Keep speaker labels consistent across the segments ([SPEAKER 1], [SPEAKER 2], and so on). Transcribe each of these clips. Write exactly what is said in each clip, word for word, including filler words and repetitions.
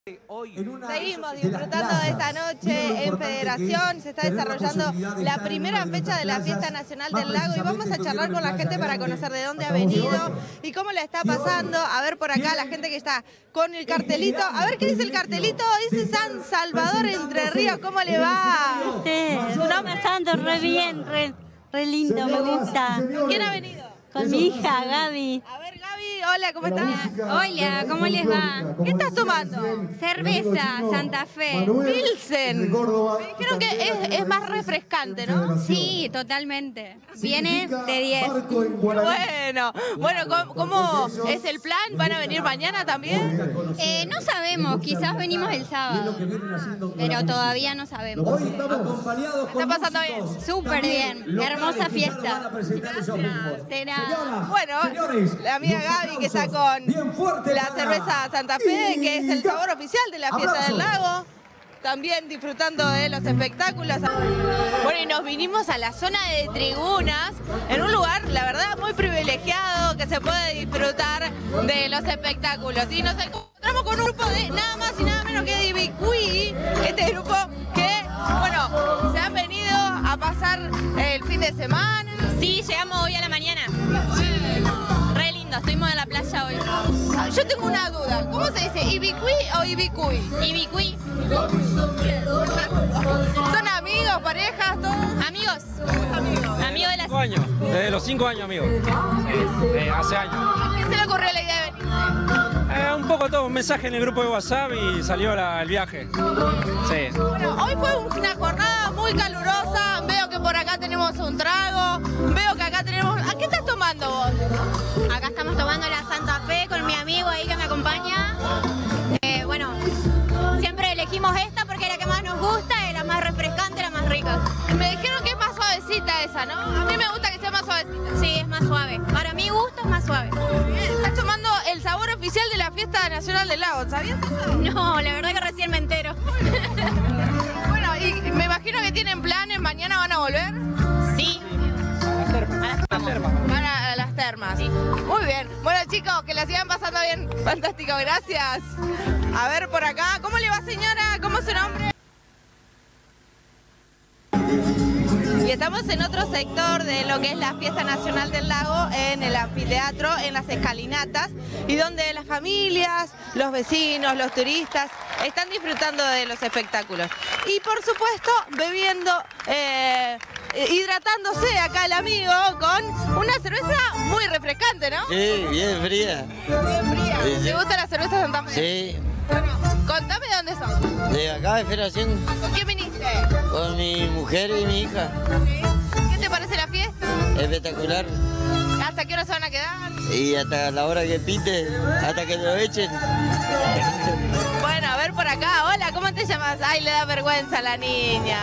[SPEAKER 1] Seguimos disfrutando de esta noche en Federación, se está desarrollando la primera fecha de la Fiesta Nacional del Lago y vamos a charlar con la gente para conocer de dónde ha venido y cómo la está pasando. A ver por acá la gente que está con el cartelito, a ver qué dice el cartelito, dice San Salvador Entre Ríos, ¿cómo le va?
[SPEAKER 2] Usted, está pasando re bien, re, re lindo, me gusta.
[SPEAKER 1] ¿Con quién ha venido?
[SPEAKER 2] Con mi hija, Gaby.
[SPEAKER 1] A ver, Gaby, hola, ¿cómo estás?
[SPEAKER 3] Hola, ¿cómo les va?
[SPEAKER 1] ¿Qué estás tomando?
[SPEAKER 3] Cerveza, Santa Fe.
[SPEAKER 1] Pilsen. Me dijeron que es, es más refrescante, ¿no?
[SPEAKER 3] Sí, totalmente. Viene de diez.
[SPEAKER 1] Bueno, bueno, ¿cómo, cómo es el plan? ¿Van a venir mañana también?
[SPEAKER 3] Eh, no sabemos, quizás venimos el sábado, pero todavía no sabemos.
[SPEAKER 1] ¿Está pasando bien?
[SPEAKER 3] Súper bien, hermosa fiesta. De nada.
[SPEAKER 1] Bueno, la amiga Gaby que está con la cerveza Santa Fe, que es el sabor oficial de la Fiesta del Lago. También disfrutando de los espectáculos. Bueno, y nos vinimos a la zona de tribunas, en un lugar, la verdad, muy privilegiado, que se puede disfrutar de los espectáculos. Y nos encontramos con un grupo de nada más y nada menos que de Ibicuí, este grupo que, bueno, se han venido a pasar el fin de semana.
[SPEAKER 3] Sí, llegamos hoy a la mañana. Re lindo, estuvimos en la playa hoy.
[SPEAKER 1] Yo tengo una duda, ¿cómo se dice? ¿Ibicuí o Ibicuí?
[SPEAKER 3] Ibicuí.
[SPEAKER 1] ¿Son amigos, parejas, todos?
[SPEAKER 3] Amigos.
[SPEAKER 1] Amigos.
[SPEAKER 3] Amigos de las...
[SPEAKER 4] Cinco años, desde los cinco años, amigos. Eh, hace años.
[SPEAKER 1] ¿A quién se le ocurrió la idea de venir?
[SPEAKER 4] Eh, un poco todo, un mensaje en el grupo de WhatsApp y salió la, el viaje. Sí.
[SPEAKER 1] Bueno, hoy fue una jornada muy calurosa, veo que por acá tenemos un trago, veo que acá tenemos... ¿A qué estás tomando vos?
[SPEAKER 3] Acá estamos tomando la Santa Fe con mi amigo ahí que me acompaña. Eh, bueno, siempre elegimos esta porque es la que más nos gusta, es la más refrescante, la más rica.
[SPEAKER 1] Me dijeron que es más suavecita esa, ¿no? A mí me gusta que sea más suavecita.
[SPEAKER 3] Sí, es más suave. Para mi gusto es más suave.
[SPEAKER 1] Estás tomando el sabor oficial de la Fiesta Nacional del Lago, ¿sabías eso?
[SPEAKER 3] No, la verdad que recién me entero.
[SPEAKER 1] Bueno, y me imagino que tienen planes, mañana van a volver.
[SPEAKER 3] Sí.
[SPEAKER 4] A las termas.
[SPEAKER 1] Van a las termas.
[SPEAKER 3] Sí.
[SPEAKER 1] Muy bien. Bueno, chicos, que la sigan pasando bien. Fantástico, gracias. A ver por acá. ¿Cómo le va, señora? ¿Cómo es su nombre? Y estamos en otro sector de lo que es la Fiesta Nacional del Lago, en el anfiteatro, en las escalinatas, y donde las familias, los vecinos, los turistas están disfrutando de los espectáculos. Y por supuesto, bebiendo, eh, hidratándose acá el amigo con una cerveza muy refrescante, ¿no?
[SPEAKER 5] Sí, bien fría.
[SPEAKER 1] Bien fría.
[SPEAKER 5] Sí, sí.
[SPEAKER 1] ¿Te gusta la cerveza Santa Fe?
[SPEAKER 5] Sí,
[SPEAKER 1] Bueno, contame de dónde sos.
[SPEAKER 5] de acá de Federación,
[SPEAKER 1] ¿Con quién viniste?
[SPEAKER 5] con mi mujer y mi hija.
[SPEAKER 1] ¿Sí? ¿Qué te parece la fiesta?
[SPEAKER 5] Espectacular.
[SPEAKER 1] ¿Hasta qué hora se van a quedar?
[SPEAKER 5] Y hasta la hora que pite, hasta que lo echen.
[SPEAKER 1] Bueno, a ver por acá. Hola, ¿cómo te llamas? Ay, le da vergüenza a la niña.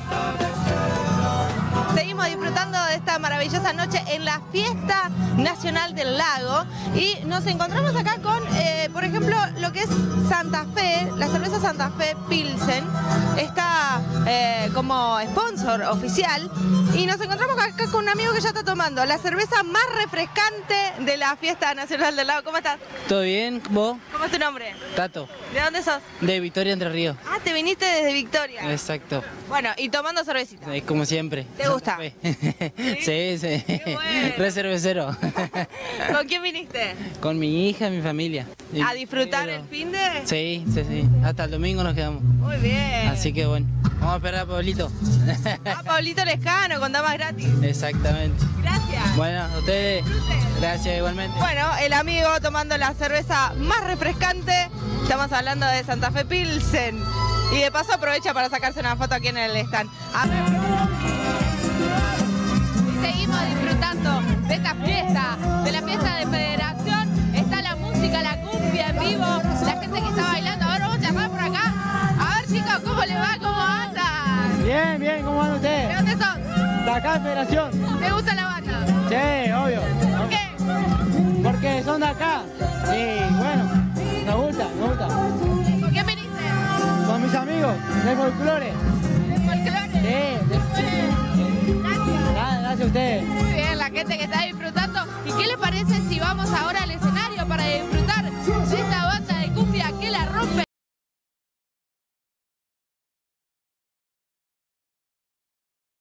[SPEAKER 1] Seguimos disfrutando de esta maravillosa noche en la Fiesta Nacional del Lago y nos encontramos acá con, eh, por ejemplo, lo que es Santa Fe, la cerveza Santa Fe Pilsen, está eh, como sponsor oficial y nos encontramos acá con un amigo que ya está tomando la cerveza más refrescante de la Fiesta Nacional del Lago. ¿Cómo estás?
[SPEAKER 6] ¿Todo bien? ¿Vos?
[SPEAKER 1] ¿Cómo es tu nombre?
[SPEAKER 6] Tato,
[SPEAKER 1] ¿De dónde sos?
[SPEAKER 6] de Victoria Entre Ríos.
[SPEAKER 1] Ah, te viniste desde Victoria.
[SPEAKER 6] Exacto,
[SPEAKER 1] Bueno, y tomando cervecita.
[SPEAKER 6] es como siempre.
[SPEAKER 1] ¿Te gusta?
[SPEAKER 6] Sí, sí.
[SPEAKER 1] Qué bueno.
[SPEAKER 6] Re cervecero.
[SPEAKER 1] ¿Con quién viniste?
[SPEAKER 6] Con mi hija y mi familia. Y-
[SPEAKER 1] ¿A disfrutar
[SPEAKER 6] pero-
[SPEAKER 1] el fin de...?
[SPEAKER 6] Sí, sí, sí. Hasta el domingo nos quedamos.
[SPEAKER 1] Muy bien.
[SPEAKER 6] Así que bueno, vamos a esperar a Pablito.
[SPEAKER 1] Ah, Pablito Lescano, con damas gratis.
[SPEAKER 6] Exactamente.
[SPEAKER 1] Gracias.
[SPEAKER 6] Bueno, a ustedes, gracias igualmente.
[SPEAKER 1] Bueno, el amigo tomando la cerveza más refrescante. Estamos hablando de Santa Fe Pilsen. Y de paso aprovecha para sacarse una foto aquí en el stand. A ver. Y seguimos disfrutando de esta fiesta, de la fiesta de Federación. Está la música, la cumbia en vivo, la gente que está bailando. A ver, vamos a charlar por acá. A ver, chicos, ¿cómo les va? ¿Cómo andan?
[SPEAKER 6] Bien, bien, ¿cómo andan
[SPEAKER 1] ¿De
[SPEAKER 6] ustedes?
[SPEAKER 1] dónde son?
[SPEAKER 6] De acá de Federación.
[SPEAKER 1] ¿Te gusta la banda?
[SPEAKER 6] Sí, obvio.
[SPEAKER 1] ¿Por qué?
[SPEAKER 6] Porque son de acá. Y bueno, nos gusta, nos gusta.
[SPEAKER 1] ¿Con quién viniste?
[SPEAKER 6] Con mis amigos, de folclore.
[SPEAKER 1] ¿Folclore?
[SPEAKER 6] Sí,
[SPEAKER 1] Bueno, gracias.
[SPEAKER 6] nada, gracias a ustedes.
[SPEAKER 1] Muy bien, la gente que está disfrutando